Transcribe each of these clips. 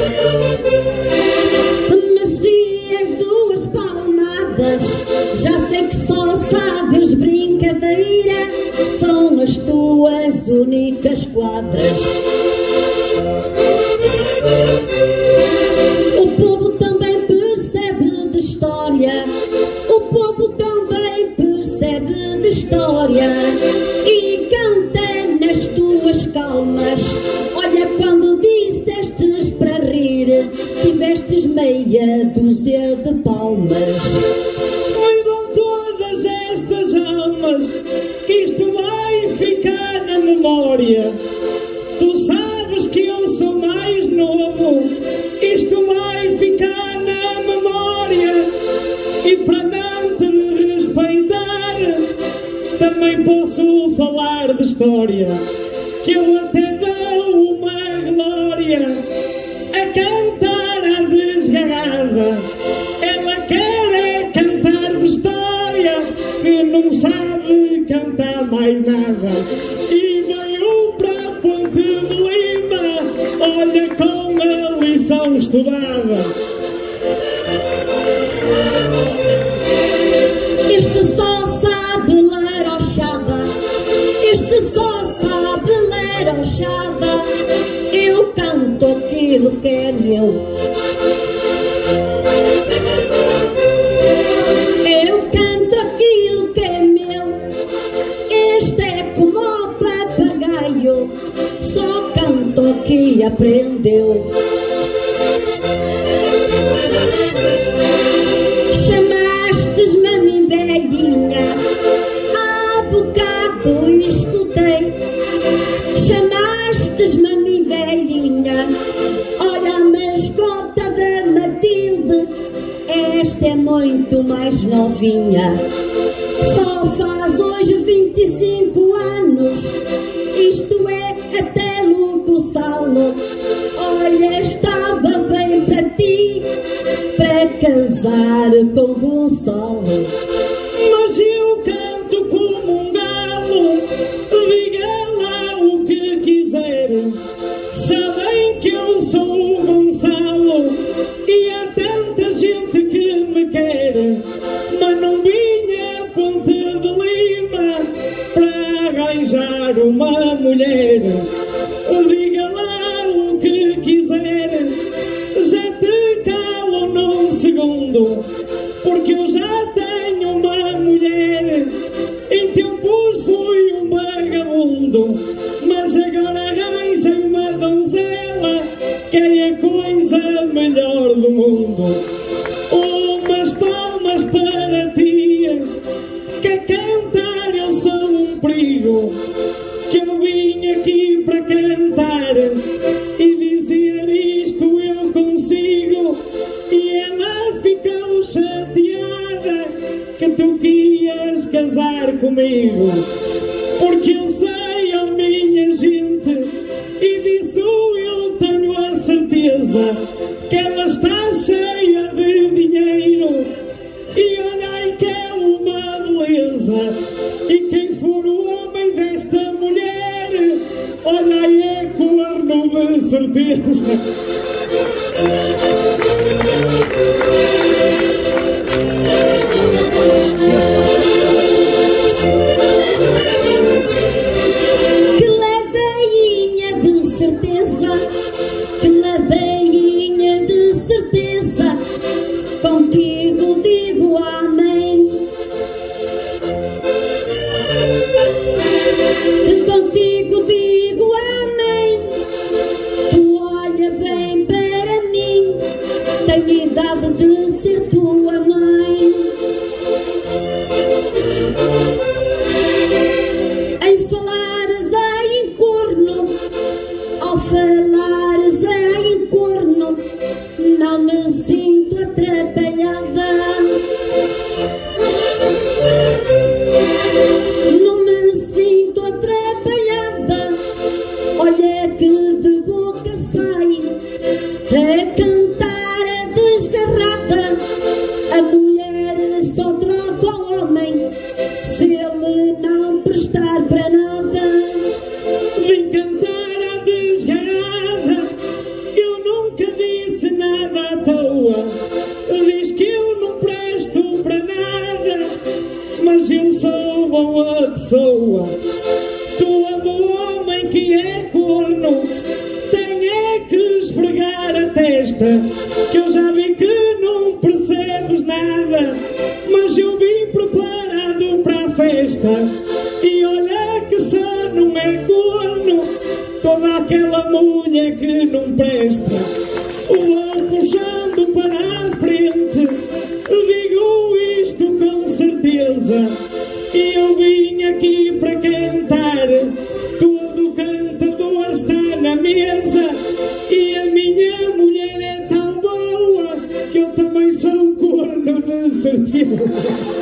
Messias, duas palmadas, já sei que só sabes brincadeira, são as tuas únicas quadras. O povo também percebe de história, o povo também percebe de história e canta nas tuas calmas. Olha, quando dissestes para rir, tivestes meia dúzia de palmas. Oivam todas estas almas, que isto vai ficar na memória. Tu sabes que eu sou mais novo, isto vai ficar na memória. E para não te respeitar, também posso falar de história, que eu até dou uma glória a cantar a desgarrada. Ela quer cantar de história, que não sabe cantar mais nada. E veio para a Ponte de Lima, olha com a lição estudada. Este só sabe ler Oxada, este só sabe ler Oxada. Eu canto aquilo que é meu, eu canto aquilo que é meu. Este é como o papagaio, só canto o que aprendeu. Chamastes-me a mim velhinha, há bocado escutei. Chamastes-me a mim velhinha, olha a mascota da Matilde, esta é muito mais novinha. Só faz hoje 25 anos, isto é até Luco Salo. Olha, estava bem para ti, para casar com Gonçalo. Mas eu canto como um galo, diga lá o que quiser. Sabem que eu sou o Gonçalo e há tanta gente que me quer. Mas não vinha a Ponte de Lima para arranjar uma mulher. Diga lá o que quiser, já te calo num segundo, porque eu já tenho uma mulher. Em tempos fui um vagabundo, mas agora arranjei uma donzela, que é a coisa melhor do mundo. Umas palmas para ti, que a cantar eu sou um perigo, que eu vim aqui para cantar e dizer isto eu consigo. E ela ficou chateada que tu querias casar comigo, porque eu sei, ó minha gente, e disso eu tenho a certeza, que ela está cheia de dinheiro. E olhai que é uma beleza, e quem for o homem desta mulher, olhai é corno de certeza. Que ladainha de certeza, que ladainha de certeza, contigo digo amém. Que contigo digo amém. Tu olha bem para mim, tenho idade de ser tua mãe. Em falares em corno, ao falares em corno, não me sinto atrapalhada. Não me sinto atrapalhada. Olha que de boca sai a cantar a desgarrada. A mulher só troca o homem se ele não prestar para nada. Vim cantar a desgarrada, eu nunca disse tua pessoa. Todo homem que é corno tem é que esfregar a testa, que eu já vi que não percebes nada, mas eu vim preparado para a festa. E olha que só não é corno toda aquela mulher que não presta. Vou puxando para a frente, digo isto com certeza. E eu vim aqui para cantar, todo cantador está na mesa. E a minha mulher é tão boa que eu também sou corno de certeza.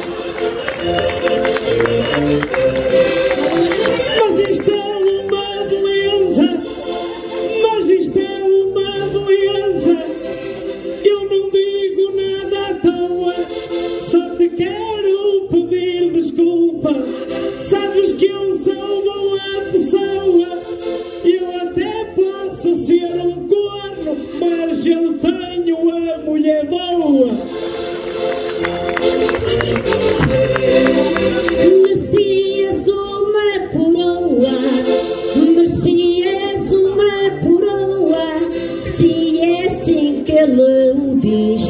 Mas isto é uma beleza, mas isto é uma beleza. Eu não digo nada à toa, só te quero pedir desculpa. Sabes que eu sou boa pessoa, eu até posso ser um corno, mas eu tenho a mulher boa. Merecias uma coroa, merecias uma coroa, se é assim que ele o diz.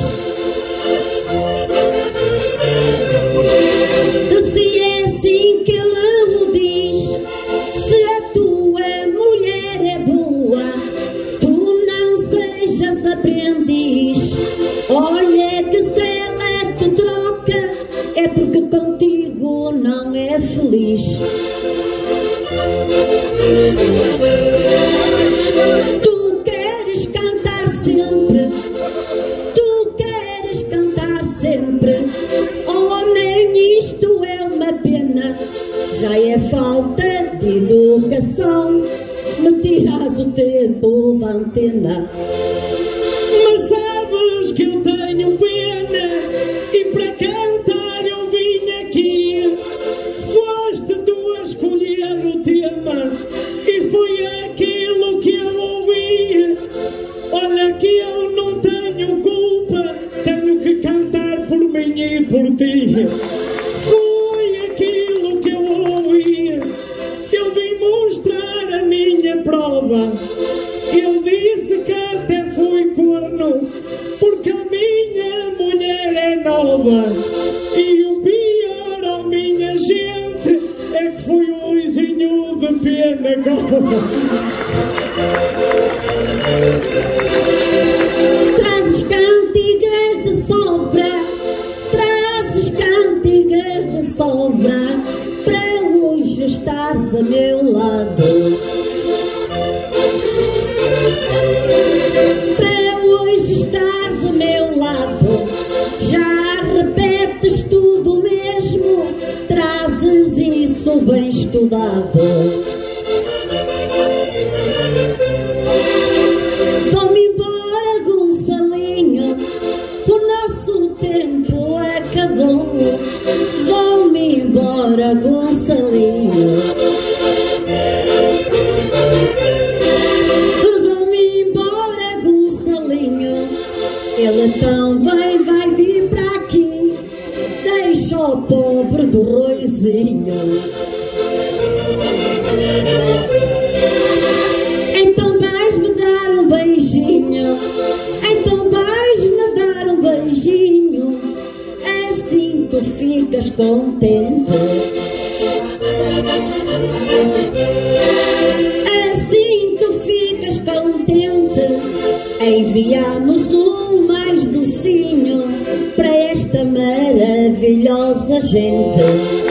Se é assim que ele o diz, se a tua mulher é boa, tu não sejas aprendiz. Olha que se ela te troca, é porque contigo não é feliz. Tu queres cantar sempre, tu queres cantar sempre. Oh, nem isto é uma pena, já é falta de educação, me tiras o tempo da antena. Mas sabes que eu tenho pena, e para cantar eu vim aqui. Foste tu a escolher o tema, e foi aquilo que eu ouvi. Olha que eu não tenho culpa, tenho que cantar por mim e por ti. Foi aquilo que eu ouvi, eu vim mostrar a minha prova. Eu disse que até fui corno, porque a minha mulher é nova. E o pior, oh minha gente, é que foi um luzinho de pena agora. Trazes cantigas de sobra, trazes cantigas de sobra, para hoje estares a meu lado. Para hoje estares a meu lado, já repetes tudo mesmo, trazes isso bem estudado. Vão-me embora, Gonçalinho, o nosso tempo acabou. Vão-me embora, Gonçalinho. Vão-me embora, Gonçalinho, ele também vai vir para aqui. Deixa o pobre do Roizinho. Então vais-me dar um beijinho, então vais-me dar um beijinho, assim tu ficas contente. Assim tu ficas contente. Enviamos um mais docinho para esta maravilhosa gente.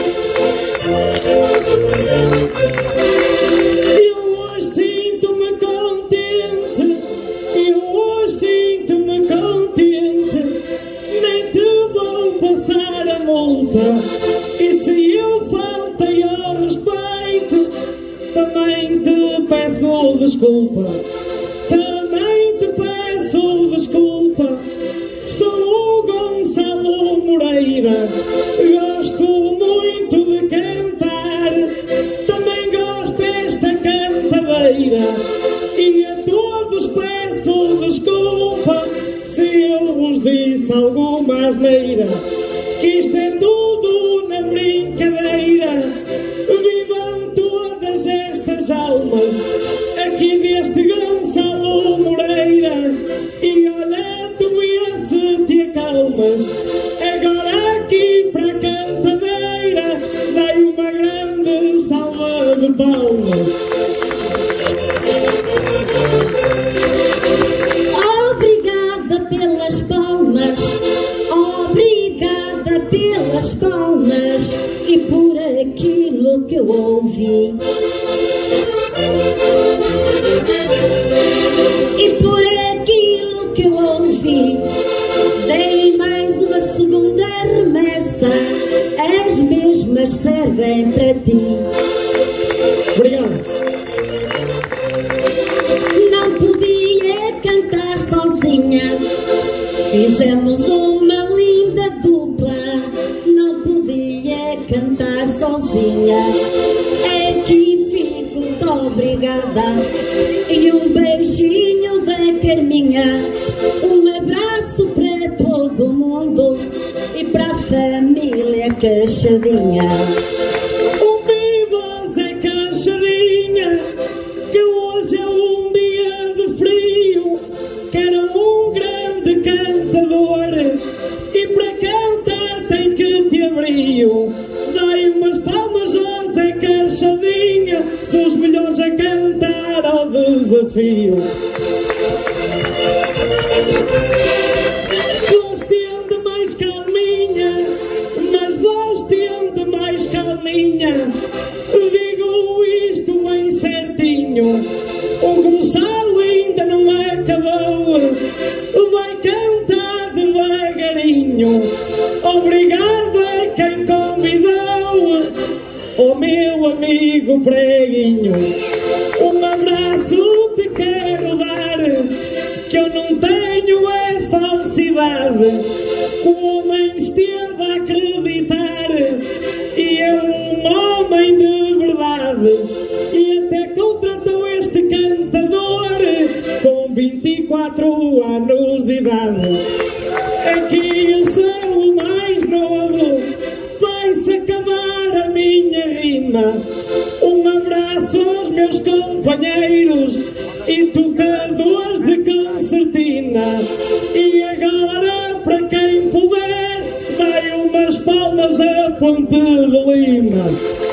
Eu hoje sinto-me contente, eu hoje sinto-me contente. Nem te vou passar a multa, e se eu faltei ao respeito, também te peço desculpa. Também te peço desculpa. Sou o Gonçalo Moreira, gosto muito de cantar, também gosto desta cantadeira. E a todos peço desculpa se eu vos disse alguma asneira, que isto é tudo na brincadeira. E olha, tu vê se te acalmas. Agora aqui para a cantadeira dai uma grande salva de palmas. Obrigada pelas palmas, obrigada pelas palmas e por aquilo que eu ouvi. E por aquilo que eu ouvi, dei mais uma segunda remessa, as mesmas servem para ti. Obrigado. Não podia cantar sozinha, fizemos uma linda dupla. Não podia cantar sozinha, aqui fico muito obrigada. E um beijinho da Carminha, um abraço para todo mundo e para a família Cachadinha. Viva Zé Cachadinha, que hoje é um dia de frio. Quero um grande cantador e para cantar tem que te abrir. Dai umas palmas a Zé Cachadinha, dos melhores a cantar ao desafio. Gostei de mais calminha, mas gostei de mais calminha. Digo isto bem certinho, o Gonçalo ainda não acabou, vai cantar devagarinho. Obrigado a quem convidou, o meu amigo Preguinho. Um abraço te quero dar, que eu não tenho é falsidade. O homem esteve a acreditar e é um homem de verdade. E até contratou este cantador com 24 anos de idade. Aqui eu sou o mais novo, vai-se acabar a minha rima. Um abraço aos meus companheiros e tocadores de concertina. E agora, para quem puder, dai umas palmas a Ponte de Lima.